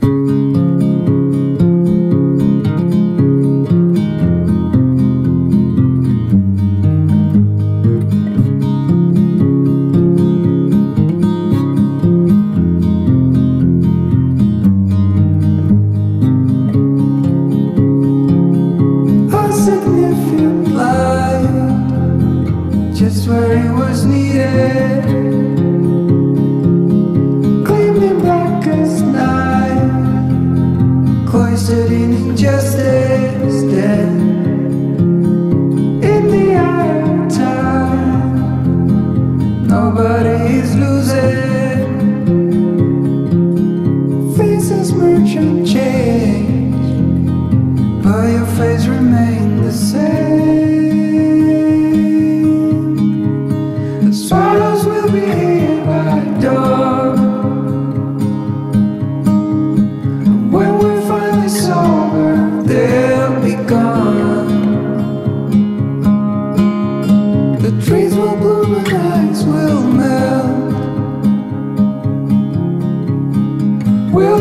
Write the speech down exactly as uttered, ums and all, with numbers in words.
Just where he was needed, gleaming black as night, cloistered in injustice, dead in the eye of time. Nobody is losing, faces merge and change, but your face remains the same. Swallows will be here by dawn, and when we're finally sober, they'll be gone. The trees will bloom and ice will melt. We'll